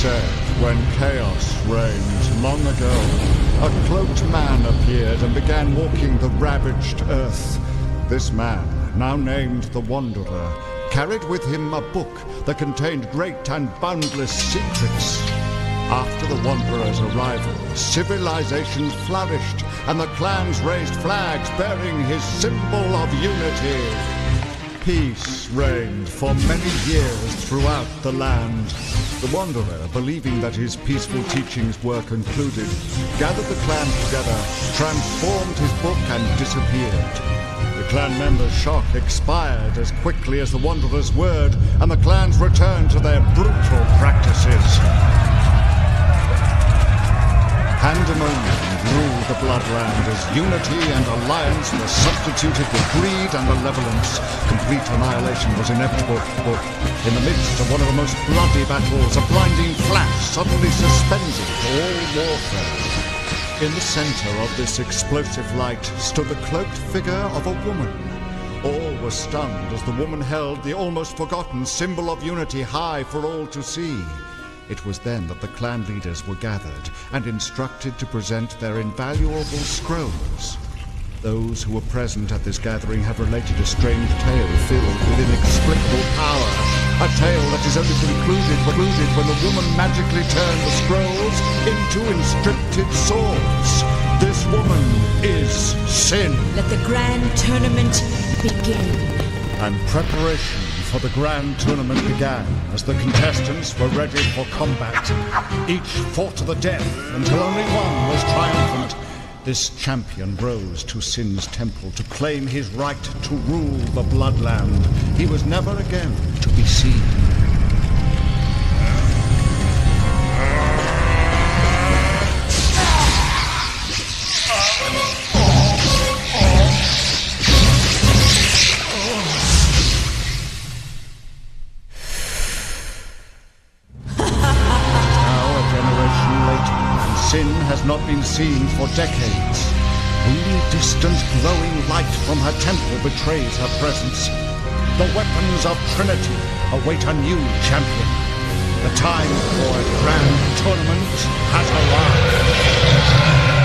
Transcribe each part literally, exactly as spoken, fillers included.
said, when chaos reigned long ago, a cloaked man appeared and began walking the ravaged earth. This man, now named the Wanderer, carried with him a book that contained great and boundless secrets. After the Wanderer's arrival, civilization flourished, and the clans raised flags bearing his symbol of unity. Peace reigned for many years throughout the land. The Wanderer, believing that his peaceful teachings were concluded, gathered the clan together, transformed his book, and disappeared. The clan members' shock expired as quickly as the Wanderer's word, and the clans returned to their brutal practices. Pandemonium ruled the Bloodland as unity and alliance were substituted with greed and malevolence. Complete annihilation was inevitable, but in the midst of one of the most bloody battles, a blinding flash suddenly suspended all warfare. In the center of this explosive light stood the cloaked figure of a woman. All were stunned as the woman held the almost forgotten symbol of unity high for all to see. It was then that the clan leaders were gathered and instructed to present their invaluable scrolls. Those who were present at this gathering have related a strange tale filled with inexplicable power. A tale that is only concluded, concluded when the woman magically turned the scrolls into inscripted swords. This woman is Sin. Let the grand tournament begin. And preparation for the grand tournament began as the contestants were ready for combat. Each fought to the death until only one was triumphant. This champion rose to Sin's temple to claim his right to rule the Bloodland. He was never again to be seen. Sin has not been seen for decades. Only a distant glowing light from her temple betrays her presence. The weapons of Trinity await a new champion. The time for a grand tournament has arrived.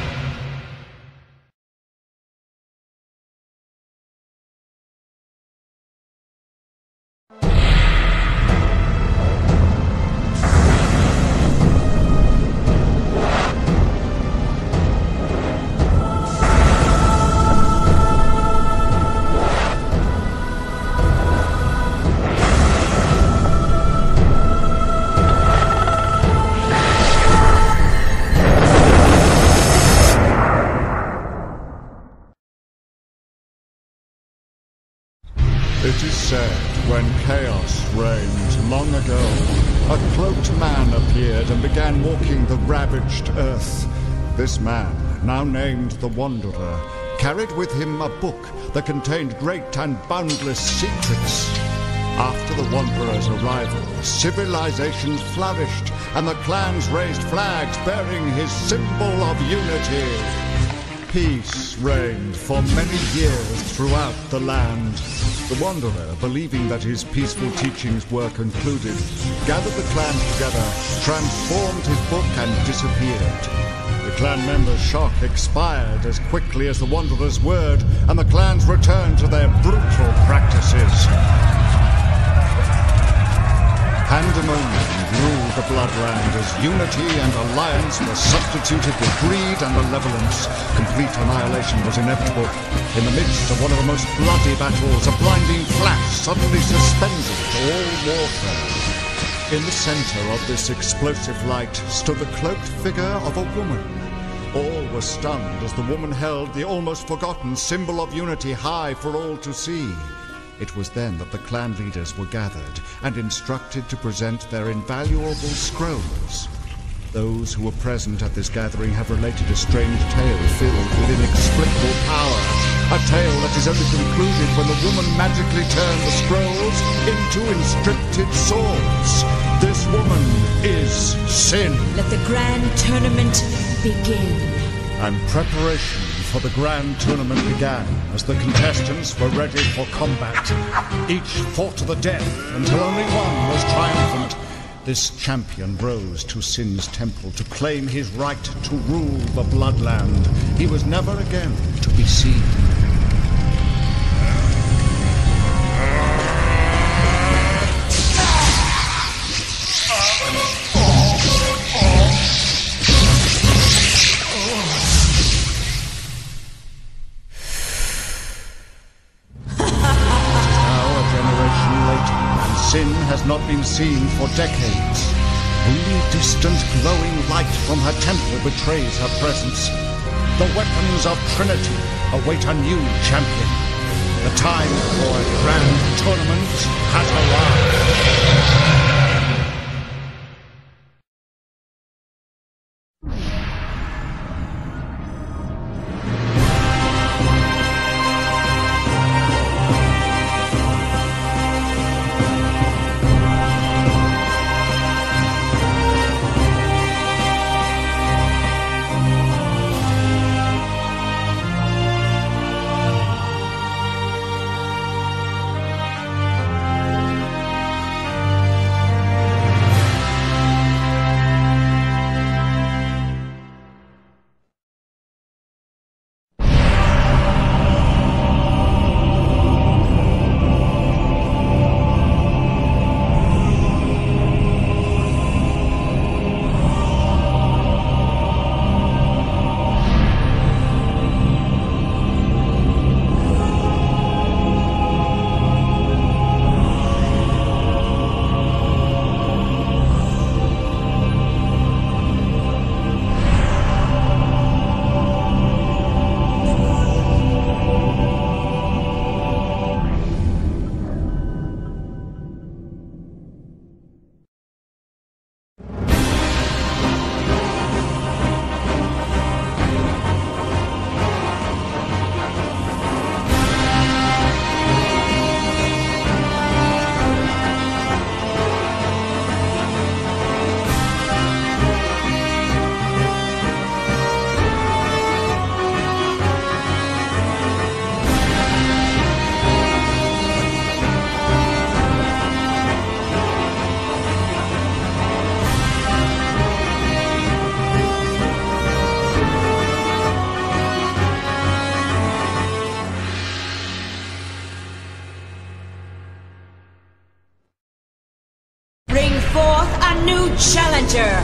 It is said, when chaos reigned long ago, a cloaked man appeared and began walking the ravaged earth. This man, now named the Wanderer, carried with him a book that contained great and boundless secrets. After the Wanderer's arrival, civilization flourished, and the clans raised flags bearing his symbol of unity. Peace reigned for many years throughout the land. The Wanderer, believing that his peaceful teachings were concluded, gathered the clans together, transformed his book, and disappeared. The clan members' shock expired as quickly as the Wanderer's word, and the clans returned to their brutal practices. Pandemonium ruled the Bloodland as unity and alliance were substituted with greed and malevolence. Complete annihilation was inevitable. In the midst of one of the most bloody battles, a blinding flash suddenly suspended all warfare. In the center of this explosive light stood the cloaked figure of a woman. All were stunned as the woman held the almost forgotten symbol of unity high for all to see. It was then that the clan leaders were gathered and instructed to present their invaluable scrolls. Those who were present at this gathering have related a strange tale filled with inexplicable power. A tale that is only concluded when the woman magically turned the scrolls into inscripted swords. This woman is Sin. Let the grand tournament begin. And preparation for the grand tournament began as the contestants were ready for combat. Each fought to the death until only one was triumphant. this champion rose to Sin's temple to claim his right to rule the Bloodland. He was never again to be seen. Sin has not been seen for decades. Only distant glowing light from her temple betrays her presence. The weapons of Trinity await a new champion. The time for a grand tournament has arrived. New challenger!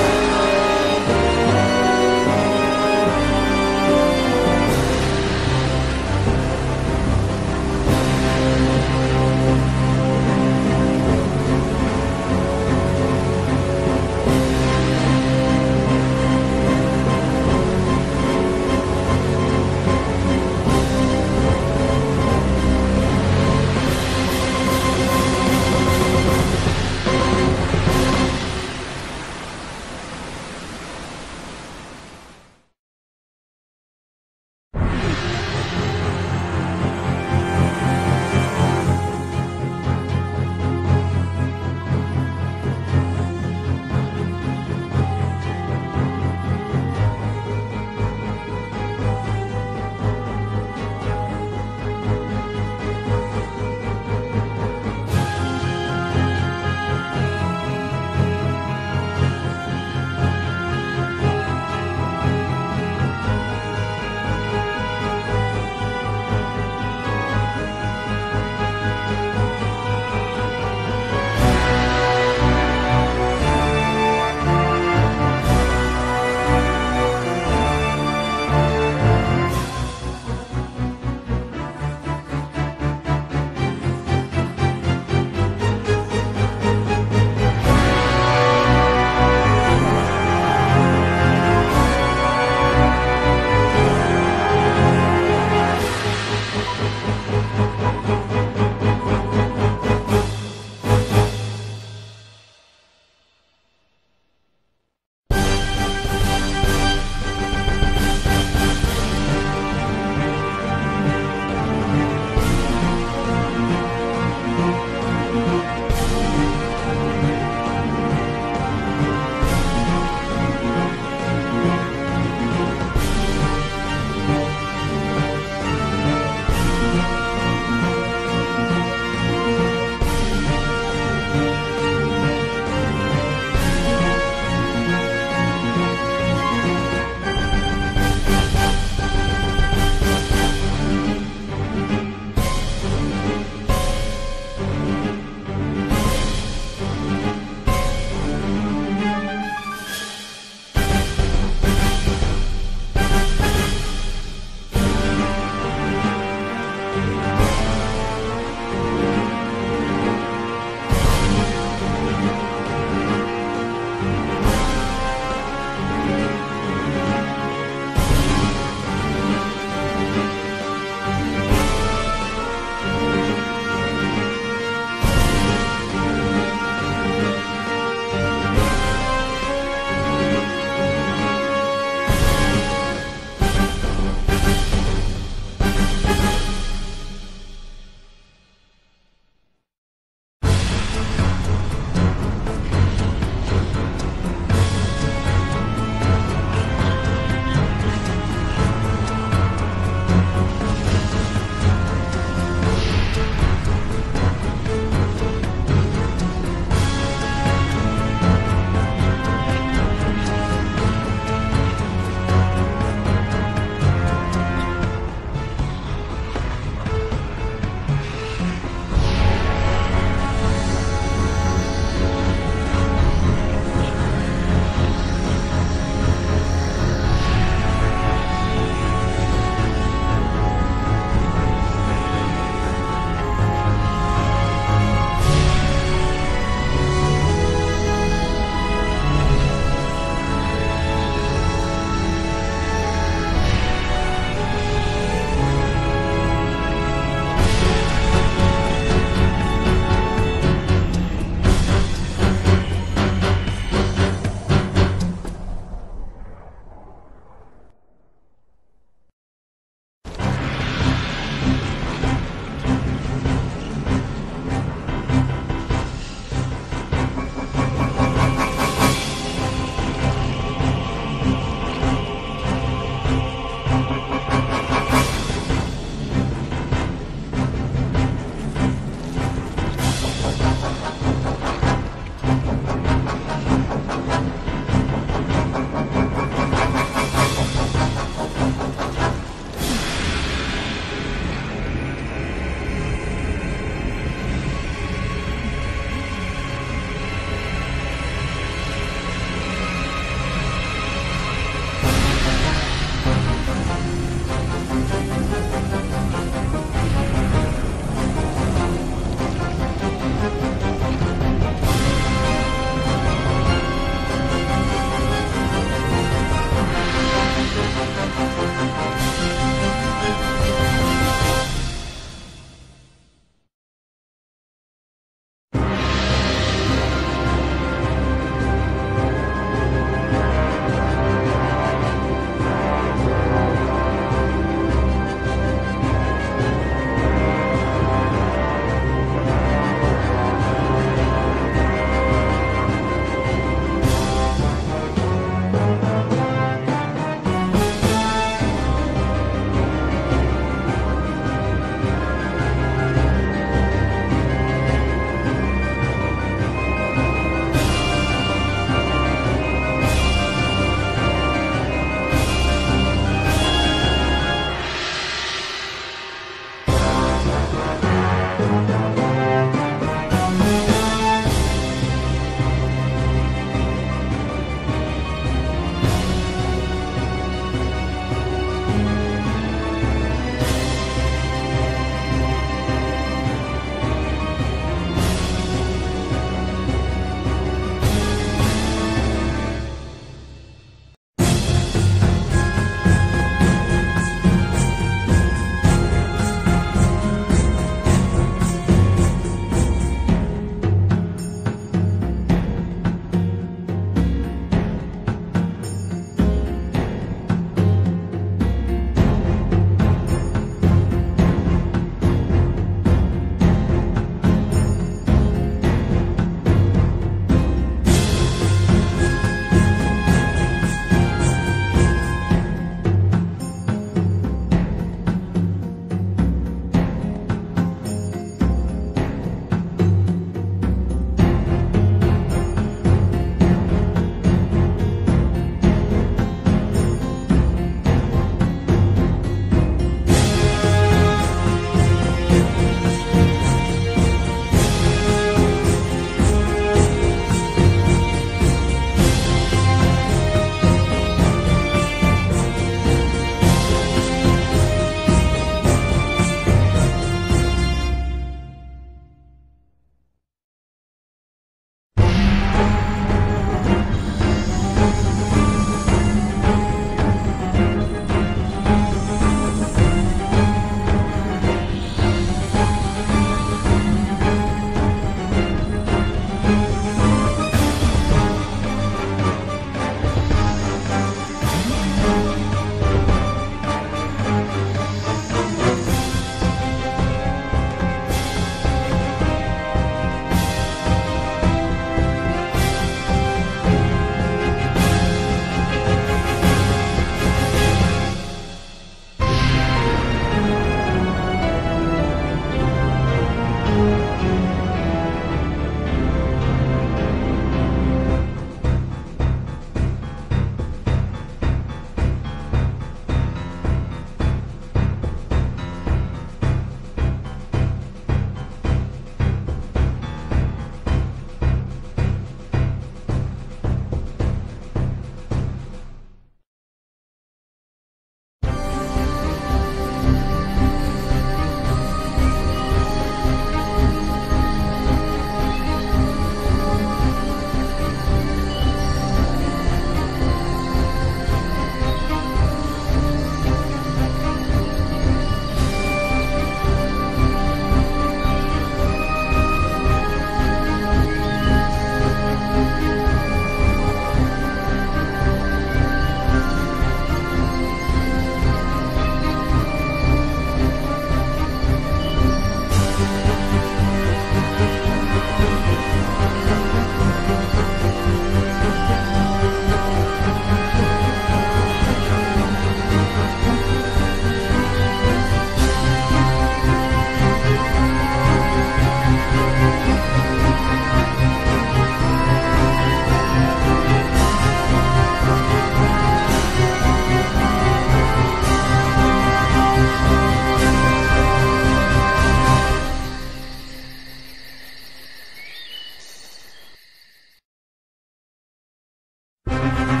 Thank you.